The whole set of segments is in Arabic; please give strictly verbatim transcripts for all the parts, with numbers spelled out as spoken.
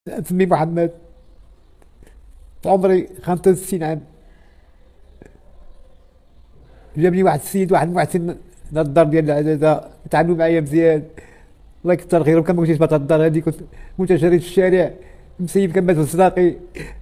اسمي محمد. عمري خمسة وستين عام. جابني واحد السيد، واحد المحسن من الدار ديال العزازة، تعاملوا معايا مزيان. الله يكثر خيرهم. كان ما كنتش بهاد الدار هادي، كنت متشرد في الشارع، مسيب كنبات في الصداقي.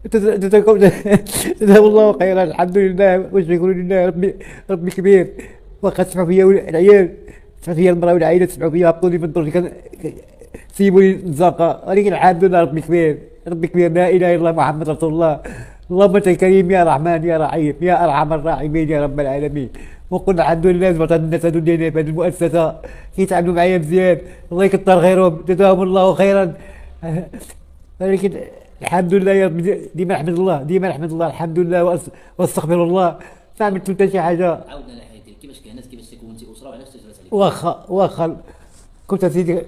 جزاه الله خيرا. الحمد لله والشكر لله. ربي ربي كبير. واخا تسمعوا فيا العيال، تسمعوا فيا المراه والعائله، تسمعوا فيا هبطوا لي من الدرج، كان سيبوا لي الزنقه، ولكن الحمد لله ربي كبير. ربي كبير. لا اله الا الله محمد رسول الله. اللهم انت كريم يا رحمن يا رحيم يا ارحم الراحمين يا رب العالمين. وقلنا الحمد لله. زبط الناس هادو ديالنا في هذه المؤسسه كيتعاملوا معايا مزيان، الله يكثر خيرهم، جزاهم الله خيرا. ولكن الحمد لله يا ربي، ديما نحمد الله، ديما نحمد الله. الحمد لله وأس- واستغفر الله. ما عملت حتى شي حاجه. عاودنا لحياتك، كيفاش كانت، كيفاش كونتي اسره، وعلاش تجرات عليك؟ واخا واخا كنت اسيدي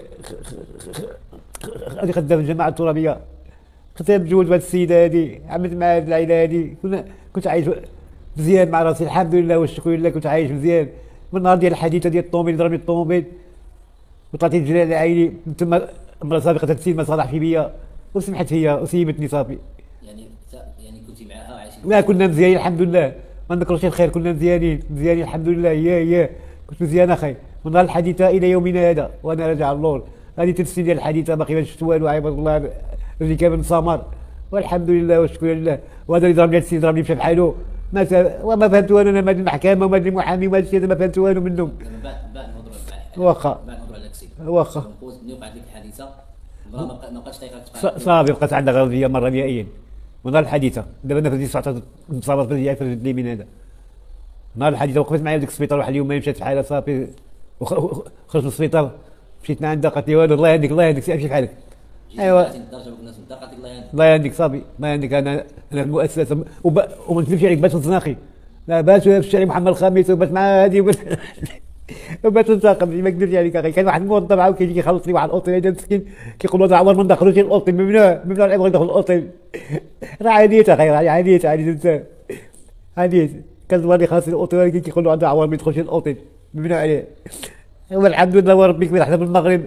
انا خدام في الجماعه الترابيه، كنت متزوج بهاد السيده هادي، عملت مع هاد العائله هادي. كنا كنت عايش مزيان مع راسي الحمد لله والشكر لله. كنت عايش مزيان من النهار ديال الحادثه ديال الطوموبيل، ضربني الطوموبيل وطلعت الجلال العائلي. من تما امراه سابقه تمثيل ما صالح في بيا وسمحت فيا وسيبتني صافي. يعني تا- يعني كنتي معاها عايشين لا مزيان؟ كنا مزيانين الحمد لله، ما نذكرش الخير. كنا مزيانين مزيانين الحمد لله. يا يا كنت مزيان اخي من نهار الحادثه الى يومنا هذا وانا راجع اللور. هذه تفسير ديال الحادثه باقي ما شفت والو، عباد الله اللي كان من سمر. والحمد لله والشكر لله. وهذا اللي ضربني، هذا السيد ضربني مشى بحاله. ما ت- وما فهمت والو انا، ما هاد المحكمه وما هاد المحامي وما هاد الشيء هذا ما فهمت والو منهم. دابا بعد بعد نهضروا على الحال، واخا بعد نهضروا على داكشي. واخا نقول ملي وقعت لك الحادثه، المراه ما بقى- ما بقاش طايقه ص- تبقى. صافي بقات عندها غرضيه مره نهائيا من نهار الحادثه. دابا انا في تسعطاش مصابه في الرجل، في الرجل اليمين هذا. نهار الحادثه وقفت معايا في ديك السبيطار واحد اليوم، ما مشات بحالها صافي. وخ- وخ- خرجت من السبيطار، مشيت عندها قالت لي والو الله يهديك الله يهديك سير امشي بحالك. جيتي ايوا طلعتي للدرجه وكنا في الدار قالت لك الله يهديك. الله يهديك صافي الله يهديك. انا انا في المؤسسه وب... وما نكذبش عليك، بات في الزناقي. لا بات في الشارع محمد الخامس، وبات مع هذه وبات وبات في الزناقه. ما نكذبش عليك اخي. كان واحد الموظف عاود كيجي كيخلص لي واحد الاوتيل هذا مسكين، كيقول له عمر ما ندخلوش الاوتيل. ممنوع ممنوع يبغى يدخل الاوتيل. راه عانيت اخي، راه عانيت عانيت انت عانيت. كان زوالي خلاص الاوتيل كيقول له عنده عوار ما يدخلش الاوتيل، ممنوع عليه. هو الحمد لله وربي كبير. حنا في المغرب،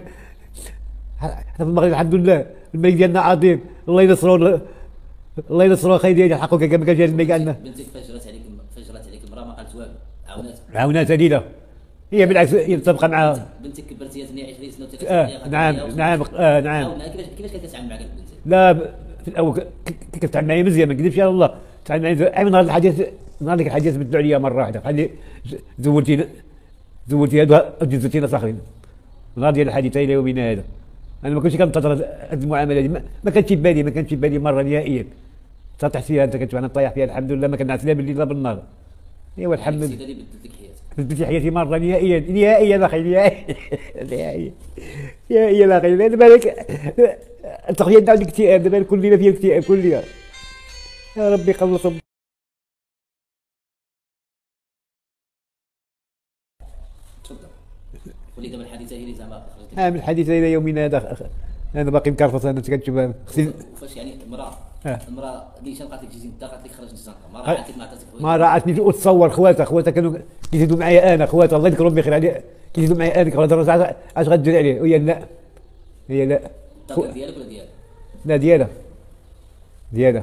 حنا في المغرب الحمد لله الملك ديالنا عظيم. الله ينصرو، الله ينصرو اخي ديالي الحق. كما كان جاي الملك عندنا بنتك فاش جرات عليك، فاش جرات عليك المراه ما قالت والو، عاوناتها. عاونات هديله. هي بالعكس هي تبقى معاها. بنتك كبرتي هي ثمانية وعشرين سنه وتكتب آه نعم نعم آه نعم. عاودنا كيفاش كيفاش كانت كتعامل معك بنتك؟ لا ب- في الاول ك- ك- كنت تعامل معايا مزيان، ما نكذبش على الله. تعامل معايا زي- من نهار الحديث، نهار ديك الحديث بدلوا عليا مره واحده، قال لي ز- زولتي زولتي هذا جزتي ناس اخرين. نهار ديال الحادثه الى يومنا هذا انا ما كنتش كنتظر هذه المعامله هذه، ما ما كانتش في بالي، ما كانتش في بالي مره نهائيا. طايح فيها انت، كنت انا طايح فيها الحمد لله، ما كنعس لا بالليل لا بالنهار. ايوا الحمد لله. السيده اللي بدلت لك حياتك. بدلت في حياتي مره نهائيا نهائيا اخي نهائيا نهائيا نهائيا اخي. دابا بالك التقضيه نتاع الاكتئاب، دابا كل ليله فيها اكتئاب كل ليله. يا ربي يخلصهم. تفضل. قولي دابا الحادثه هي اللي زعما خرجت لك. عامل الحديث الى يومنا هذا. انا باقي مكرفص، انا كنشوف خصني. وفاش يعني المراه، آه. المراه نيشان قالت لك جيتي للدار قالت لك خرج من الزنقه، ما راعاتك ما عطاتك ما حوايج. رأتني وتصور خواتها، خواتها كانوا كيزيدوا معايا انا، خواتها الله يذكرهم بخير علي، كيزيدوا معايا انا. خواتها اش غدير عليه؟ وهي لا، هي لا. الدار ديالك ولا ديالها؟ لا ديالها ديالها.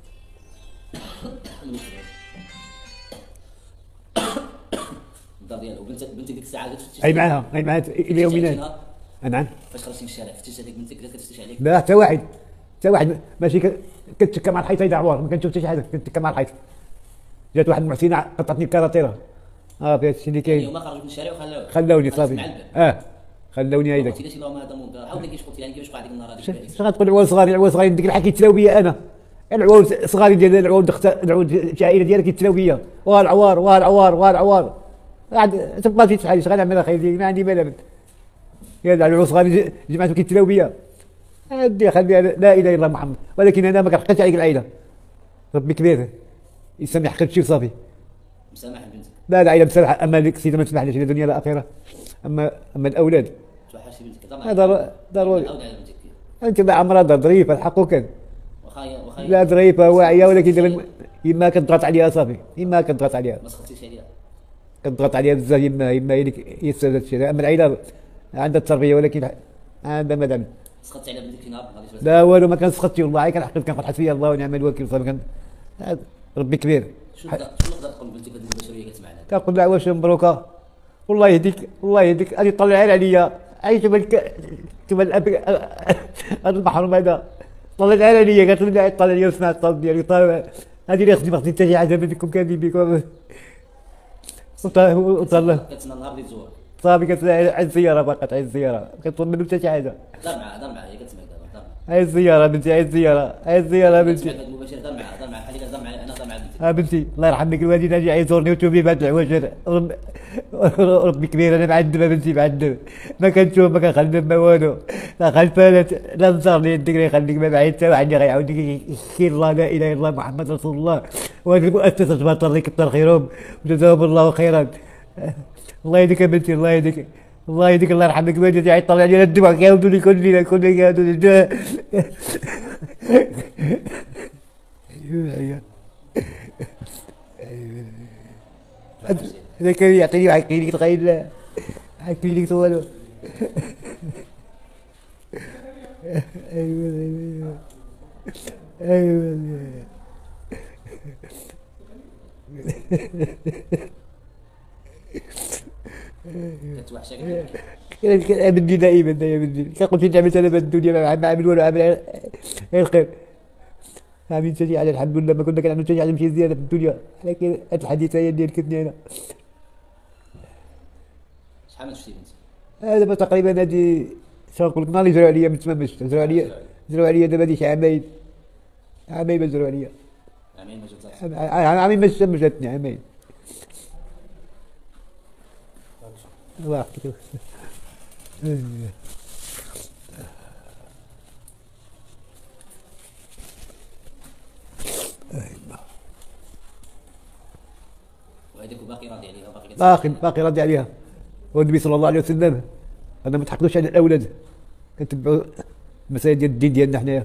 الدار ديالها. وبنتك بنتك ديك الساعه كتفتش اي معاها اي معاها الى يومنا هذا. نعم. فاش خرجتي من الشارع فتشت هذيك بنتك بدات كتفتش عليك. لا حتى واحد، حتى واحد ماشي ك- كنتكا مع الحيط هيدا عوار، ما كنشوف حتى شي حاجه، كنتكا مع الحيط. جات واحد المحسنه قطعتني الكاراتيره. اه فهاد الشيء اللي يعني كاين. هما خرجوا من الشارع وخلاوك. خلوني خرجت صافي. مع الباب. اه خلوني هيداك. قلتي ليش اللهم هذا منكر، عاود لي كيفاش قلتي يعني كيفاش وقع ديك النهار هذيك ش- الحادثة؟ شنو غتقول العوال صغاري، العوال صغاري ديك الحال كيتلاو بيا انا. العوال صغاري ديال العوال دخت العوال العائله ديالها كيتلاو بيا. وها العوار وها العوار وها العوار. عاد تبقى في شحال شغال نعمل اخي ديالي، ما عندي مال ابد. يا العوال صغاري جماعتهم كيتلاو بيا. هادي خليها لا اله الا الله محمد. ولكن انا ما كنحقدش عليك العائله، ربي كبير يسامح حقك شي صافي. مسامح بنتك. لا العائله مسامحه، اما ديك السيده ما تسمحليش لا دنيا لا اخره. اما اما الاولاد توحشتي بنتك هضر هذا ضر- ضروري. عاود على بنتك. انت مع عمرها ظريفه الحق كان. واخا هي واخا لا هي ظريفه واعيه، ولكن دابا يما كنضغط عليها صافي، يما كنضغط عليها، ما سخطيش عليها. كنضغط عليها بزاف. يما يما هي اللي هي السبب هذا الشيء. اما العائله عندها التربيه ولكن عندها مدام. سخطت على بنتك شي نهار غادي تبات؟ لا والو، ما كنسخطش والله، كنحقد كنقول حسبي الله ونعم الوكيل صافي. كان ربي كبير. شنو تقدر شنو تقدر تقول لبنتك هذه البشريه كتسمعنا؟ كنقول لها واش مبروكه، والله يهديك الله يهديك، غادي طلع عين عليا، عايشه بالك كما الاب هذا المحروم هذا طلعت عين عليا، قالت لي طلع عليا وسمعت الطلب ديالي، طالع هذه اللي خدمت حتى شي حاجه منكم كاملين بكم. وطلع كتسنى النهار اللي تزور. صافي كتطلع على الزياره، باقات على الزياره، كنطلب منه حتى شي حاجه. هضر معها هضر معها هي كتسمعك دابا، هضر معها. هاي الزياره بنتي، هاي الزياره، هاي الزياره بنتي. كتسمعك هاد المباشر، هضر معها هضر معها بحال اللي كتهضر معايا انا، هضر مع بنتي. اه بنتي الله يرحمك، الوالد اجي يزورني وتوبي بهاد العواجر، رب- ربي كبير، انا معذبه بنتي معذب، ما كنشوف ما كنخدم ما والو، لا خلفانات لا نصار لي يديك الله يخليك، ما بعيد حتى واحد اللي غيعاود يحكي الله لا اله الا الله محمد رسول الله، وهذه المؤسسه تبارك الله كثر خيرهم وجزاهم الله خيرا. الله يهديك يا بنتي، الله يهديك، الله يهديك، الله يرحمك، الوالد جاي يطلع علينا الدموع كيعاودوا لي كل ليله كل ليله كيعاودوا لي. ايوه هذا كان يعطيني واحد كلينيك تخيل، واحد كلينيك والو. ايوه ايوه ايوه كتوحشك كان كان بدي دائما يا بدي، كنقول فين عملت انا بالدنيا، ما عامل والو، عامل غير الخير. عاملين شي على الحمد لله، ما كنا كنعملوا شي على نمشي زياده في الدنيا، ولكن هاد الحديثه هي اللي ركبتني انا. شحال ما شفتي بنتي؟ هذا دابا تقريبا هادي شنو نقول لك، نهار اللي زرعوا عليا من تما مشت، زرعوا عليا زرعوا عليا دابا هادي شي عامين، عامين ما زرعوا عليا، عامين ما جات. عامين ما جات- ما جاتني عامين. الله يحفظك. وهذيك باقي راضي عليها باقي كتسمع. باقي باقي راضي عليها، والنبي صلى الله عليه وسلم انا ما تحقدوش على الاولاد، كنتبعوا المسائل ديال الدين ديالنا حنايا.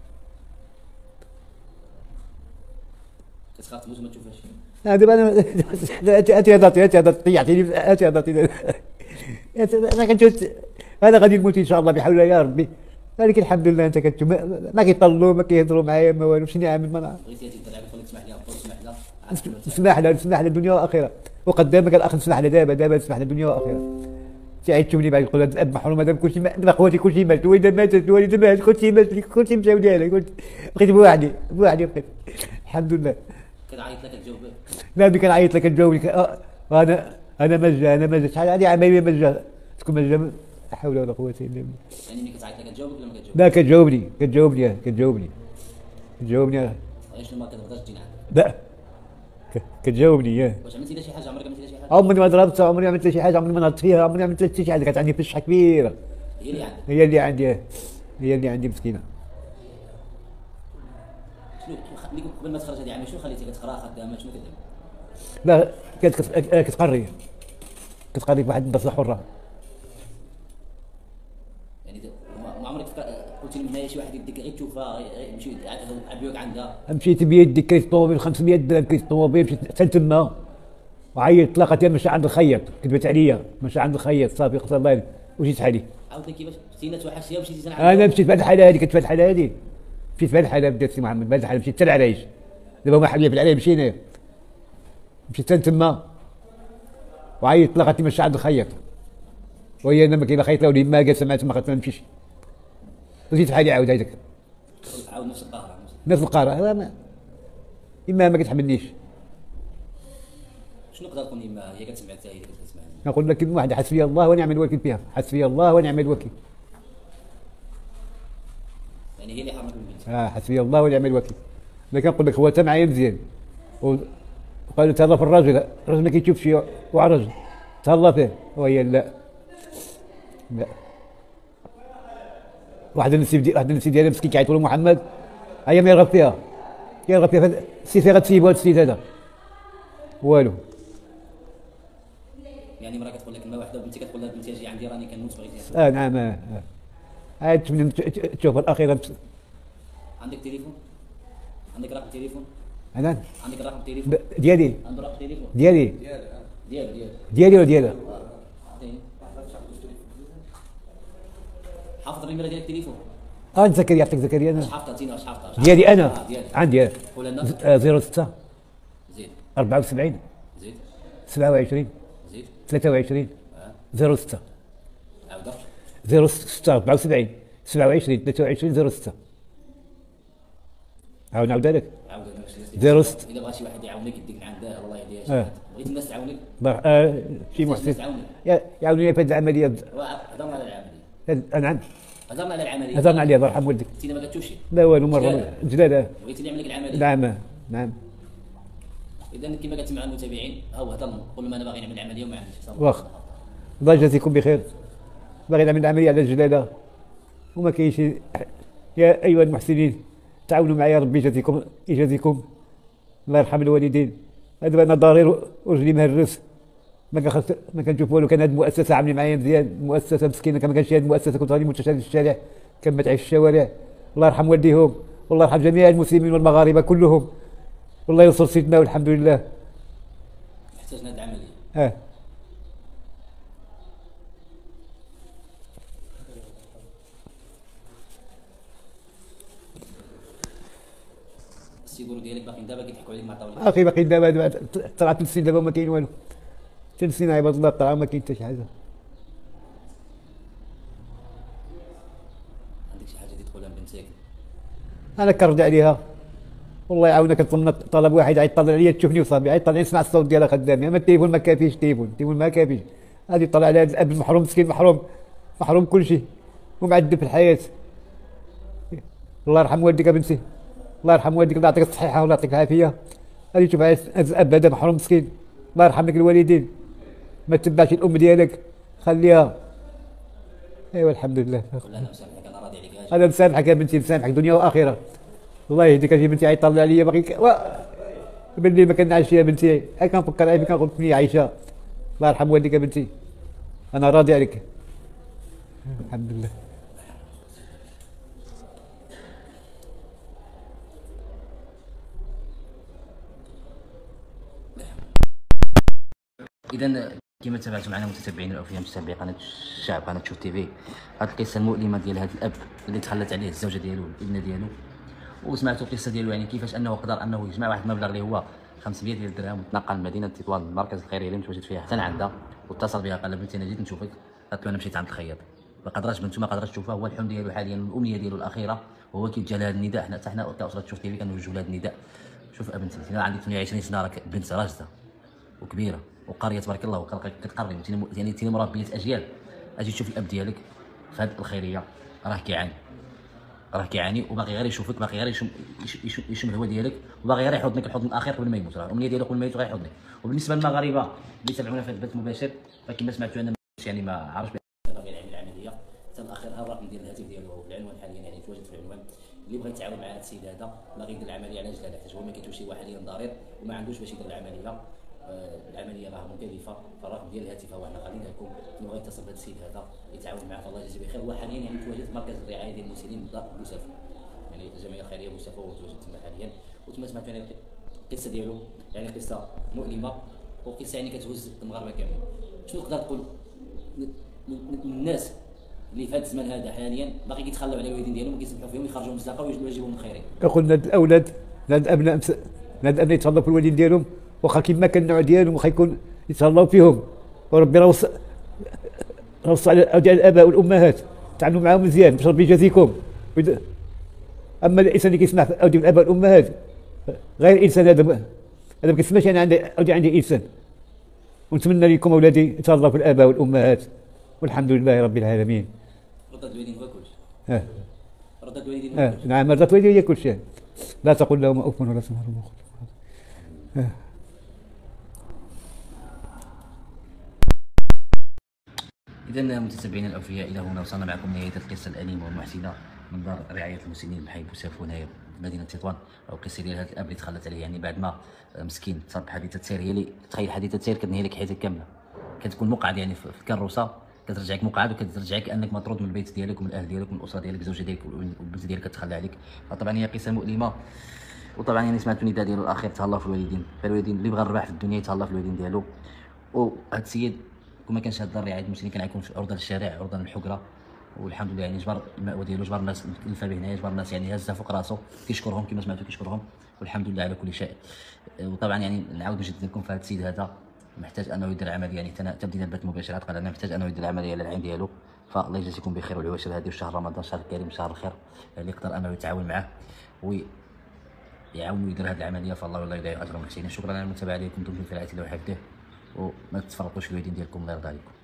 كتخاف تموت وما تشوفهاش. آه دابا انا انت انت هضرتي انت هضرتي طيحتيني، انت هضرتي انا كنشوف انا غادي نموت ان شاء الله بحول الله يا ربي، ولكن الحمد لله انت كتشوف ما ما كيطلوا ما كيهضروا معايا ما والو، شنو نعمل ما نعرف. بغيتي هذيك الدرعه تقول لك تسمح لها تسمح لها. نسمح لها نسمح لها الدنيا والاخره، وقدامك الاخ نسمح لها دابا دابا نسمح لها الدنيا والاخره. تعيد تشوفني بعد تقول هذا الاب محروم، هذا كلشي دابا خواتي كلشي مات، الوالده ماتت الوالده ماتت كلشي مات، كلشي مشاو ديالها، قلت بقيت بوحدي بوحدي بقيت الحمد لله. كنعيط لك تجاوب. لا بك كنعيط لك نجاوبك، آه، انا انا مجا انا مجا شحال هذه عامين مجا تكون مجا، لا حول ولا قوه الا بالله. يعني ملي كتعيط لك تجاوبك ولا ما كتجاوبش؟ لا كتجاوبني كتجاوبني كتجاوبني كتجاوبني غير شنو ما كتبغاش تجي عندك؟ لا ك- كتجاوبني ياه. واش عملتي لها شي حاجه؟ عمرك عملتي لها شي حاجه؟ عمري ما ضربت، عمري ما عملت شي حاجه، عمري ما نهضت فيها، عمري ما عملت شي حاجه، كانت عندي فشحه كبيره، هي اللي عندك. هي اللي عندي آه. هي اللي عندي مسكينه. شنو ملي قبل ما تخرج هذه عامين شنو خليتي كتقرا خدامه شنو كدير؟ لا كانت كت- آه، كتقري كتقري بواحد المدرسه حره. يعني د- ما ما عمرك فكر- قلتي لهم هنايا شي واحد يديك غير تشوفها غير- يمشي عبيوك عندها. مشيت بيدي كريت طوموبيل خمسمية درهم، كريت طوموبيل مشيت حتى تما وعيطت، لقيت مشى عند الخياط، كذبت عليا مشى عند الخياط صافي قصر الله يهديك، وجيت حالي. عاودتي كيفاش مشينا توحشتيها ومشيتي تنعم. انا مشيت بهذه الحاله هذه، كنت في هذه الحاله هذه مشيت في هذه الحاله بدات سي محمد، بهذه الحاله مشيت حتى العرايش، دابا ما حبيب العرايش مشينا، مشيت حتى تما وعيطت، لقيت مشى عند الخياط، وهي انا ما كاين لا خيط لا ولي ما قال سمعت ما قلت ما نمشيش، وجيت حالي عاود هذاك عاود نفس القهر. نفس القاره، هذا ما اما ما كتحملنيش. شنو نقدر نقول لما هي كتسمع حتى هي اللي كتسمعني؟ نقول لك كلمه واحده، حسبي الله ونعم الوكيل فيها، حسبي الله ونعم الوكيل. يعني هي اللي حرمت من بنتي. اه حسبي الله ونعم الوكيل. انا كنقول لك هو تا معايا مزيان، و- وقالوا تهلا في الراجل، الراجل ما كيشوفش وعرج تهلا فيه، وهي لا لا. واحد النسيب دي واحد النسيب ديالها مسكين كيعيطوا له محمد، هيا ما يرغب فيها كيرغب فيها فهاد- السي فين غتسيبو هاد السيد هذا والو. يعني مرة كتقول لك كلمة واحدة وبنتي كتقول لها بنتي اجي عندي راني كنموت بغيتي. اه نعم اه اه. عاد تمنى تشوف الاخيره. عندك تليفون؟ عندك رقم تليفون؟ انا عندك رقم تليفون؟ ب- ديالي عنده رقم تليفون؟ ديالي ديالو ديالو. ديالي ولا ديالها؟ عطيني. حافظ النمرة ديال التليفون؟ اه زكريا، يعطيك زكريا انا شحال عطينا وشحال عطينا ديالي انا آه، ديالك. عندي قول لنا. آه، صفر ستة زيد أربعة وسبعين زيد سبعة وعشرين زيد. ثلاثة وعشرين آه. صفر ستة عاودة. صفر ستة أربعة وسبعين سبعة وعشرين ثلاثة وعشرين صفر ستة. عاود نعاودها لك. عاود انا زيرو ست. الا بغى شي واحد يعاونك يديك عند الله يهديها آه. شي بغيت الناس تعاونك. بغ- آه، شي الناس محسن تعاونك. يا- يعاونوني في هذه العمليه. هضرنا على العمليه هاد- نعم هضرنا على العمليه هضرنا عليها الله يرحم والديك. انت ما قلتوش لا والو مره جلالة. جلاله. بغيتي نعمل لك العمليه. نعم نعم اذا كما قلت مع المتابعين هاو هضرنا قول لهم انا باغي نعمل العمليه وما عنديش صبر. واخا الله يجازيكم بخير. باغي نعمل العمليه على الجلاله وما كاينش. يا ايها المحسنين تعاونوا معايا ربي يجازيكم يجازيكم الله يرحم الوالدين. هذا انا ضرير ورجلي مهرس ما كنخس ما كنشوف والو. كان هذه المؤسسه عاملين معايا مزيان، المؤسسه مسكينه كان ما كانش هذه المؤسسه كنت غادي متشال في الشارع كنبات في الشوارع. الله يرحم والديهم والله يرحم جميع المسلمين والمغاربه كلهم والله ينصر سيدنا والحمد لله. احتاجنا هذه العمليه. اه السيكورو ديالك باقي دابا كيضحكوا عليك مع طاوله. اخي باقي دابا دابا طلعت ثلاث سنين دابا ما كاين والو. ثلاث سنين عباد الله طلعوا ما كاين حتى شي حاجه. عندك شي حاجه اللي تقولها لبنتك؟ انا كنرد عليها والله يعاونك. كنطلب طلب واحد يطلع عليا تشوفني وصافي، يطلع يسمع الصوت ديالها خدامي. اما التليفون ما كافيش، التليفون التليفون ما كافيش. غادي يطلع على هذا الاب المحروم مسكين محروم محروم كل شيء ومعذب في الحياه. الله يرحم والديك بنتي الله يرحم والديك الله يعطيك الصحيحه والله يعطيك العافيه. غادي تشوف هذا الاب هذا محروم مسكين. الله يرحم لك الوالدين ما تتبعش الام ديالك خليها. ايوا الحمد لله. قول لها انا مسامحك انا راضي عليك. انا مسامحك يا بنتي مسامحك دنيا واخره. الله يهديك اجي بنتي عيطلع عليا باغي ك- و... باللي ما كنعيش يا بنتي هاك كنفكر عليك كنقول لك عايشه. الله يرحم والديك يا بنتي انا راضي عليك الحمد لله. اذا كما تابعتوا معنا متتبعين الاوفياء متابعي قناه الشعب قناه شوف تي في، هذه القصه المؤلمه ديال هذا الاب اللي تخلت عليه الزوجه ديالو والابنه ديالو، وسمعتوا القصه ديالو يعني كيفاش انه قدر انه يجمع واحد المبلغ اللي هو خمسمية ديال الدرهم وتنقل لمدينه تطوان المركز الخيري اللي متواجد فيها حتى لعندها، واتصل بها قال لها بنتي انا جيت نشوفك. قالت له انا مشيت عند الخياط. ما قدرش بنته ما قدرش تشوفها. هو الحلم ديالو حاليا والامنيه ديالو الاخيره وهو كيتجا لهذا النداء. حنا حتى حنا كاسره شوف تي في كنوجهوا لهذا النداء. شوف ابنتي انا عندك ثمانية وعشرين سنه راك بنت راجده وكبيره وقاريه تبارك الله وكتقري يعني انت مربيه اجيال. اجي تشوف الاب ديالك في هذه الخيريه راه كيعاني راه كيعاني وباغي غير يشوفك، باغي غير يشم يشم, يشم الهواء ديالك وباغي غير يحضنك الحضن الاخير قبل ما يموت. راه الامنيه ديالو قبل ما يموت غير يحضنك. وبالنسبه للمغاربه اللي تابعونا في البث المباشر فكما سمعتوا انا يعني ما عرفش باغي يعمل العمليه. حتى الاخير ها الرقم ديال الهاتف ديالو والعنوان حاليا يعني تواجد في العنوان. اللي بغى يتعاون مع هذا السيد هذا باغي يدير العمليه على جلاله حيت هو ما كيتوش هو حاليا ضرير وما عندوش باش يدير العمليه. آه العمليه راه مكلفه. فالرقم ديال الهاتف هو حنا خلينا لكم. اللي بغى يتصل بهذا السيد هذا يتعاون معاه فالله يجزيه بخير. هو حاليا يعني متواجد في مركز الرعايه ديال المسنين بالضبط بوسافه، يعني الجمعيه الخيريه بوسافه هو متواجد تما حاليا. وتما سمعتوا يعني القصه ديالو يعني قصه مؤلمه وقصه يعني كتهز المغاربه كاملين. شنو تقدر تقول للناس اللي في هذا الزمان هذا حاليا باقي كيتخلاو على الوالدين ديالهم وكيسمحوا فيهم يخرجوا من الزنقه ويجيبوا يجيبوا من خيرين؟ كنقول لهاد الاولاد لهاد الابناء هاد الابناء يتهلاو في الوالدين ديالهم واخا كيما كان النوع ديالهم واخا يكون يتهلاو فيهم. وربي راه وصى راه وصى على ديال الاباء والامهات تعاملوا معاهم مزيان باش ربي يجازيكم. ويد- اما الانسان اللي كيسمع في اودي الاباء والامهات غير انسان هذا هذا ما كيسمعش انا عندي اودي عندي انسان. ونتمنى لكم اولادي يتهلاو في الاباء والامهات والحمد لله رب العالمين. رضا الوالدين هو كلشي. اه رضا الوالدين هو اه كلشي. نعم رضات والدي هي كل شيء. لا تقل لهم اف ولا تنهرهم. اه اذا متتبعينا الاوفياء الى هنا وصلنا معكم نهايه القصه الاليمه والمحزنه من دار رعايه المسنين بحي بوسافو هنايا مدينه تطوان. او القصه ديال هذا الاب اللي تخلت عليه يعني بعد ما مسكين تصاب بحادثه سير. هي اللي تخيل حادثه سير كتنهي لك حياتك كامله. كتكون مقعد يعني في الكروسه كترجعك مقعد وكترجعك انك مطرود من البيت ديالك ومن الاهل ديالك ومن الاسره ديالك الزوجه ديالك والبنت ديالك كتخلى عليك. طبعا هي قصه مؤلمه. وطبعا يعني سمعتوا النداء ديالو الاخير تهلا في الوالدين. فالوالدين اللي بغى الرباح في الدنيا يتهلا في الوالدين ديالو. وهذا السيد كون ما كانش هذا الرعايه المسنين كان غيكون في عرضه للشارع عرضه للحقره والحمد لله يعني جبر المأوى ديالو، جبر الناس الفا به هنايا، جبر الناس يعني هزها فوق راسو، كيشكرهم كما سمعتوا كيشكرهم، والحمد لله على كل شيء. وطبعا يعني نعاود نجدد لكم في هذا السيد هذا محتاج انه يدير عمليه، يعني تنا- تبديل البث مباشره قال انا محتاج انه يدير عمليه على العين ديالو. فالله يجازيكم بخير والعواشر هذه، وشهر رمضان شهر كريم شهر الخير، اللي يقدر انه يتعاون معه ويعاونوا يدير هذه العمليه فالله والله يضيع اجرهم محسنين. شكرا على المتابعه ديالكم، دمتم في رعايه الله وحفظه، وما تفرطوش في الوالدين ديالكم الله يرضى عليكم.